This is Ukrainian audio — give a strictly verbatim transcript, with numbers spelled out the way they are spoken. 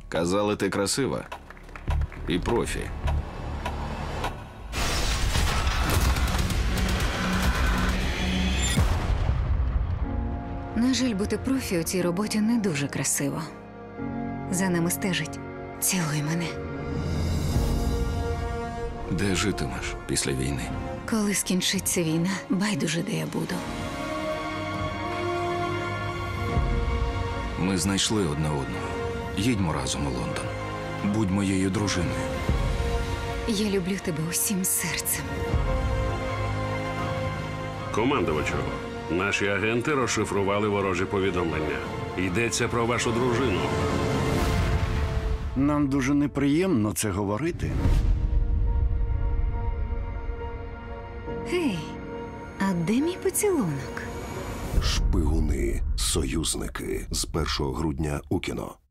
Казали, ти красива. І профі. На жаль, бути профі у цій роботі не дуже красиво. За нами стежить. Цілуй мене. Де житимеш після війни? Коли скінчиться війна, байдуже, де я буду. Ми знайшли одне одного. Їдьмо разом у Лондон. Будь моєю дружиною. Я люблю тебе усім серцем. Командувачу, наші агенти розшифрували ворожі повідомлення. Йдеться про вашу дружину. Нам дуже неприємно це говорити. Гей, а де мій поцілунок? Шпигуни, союзники з першого грудня у кіно.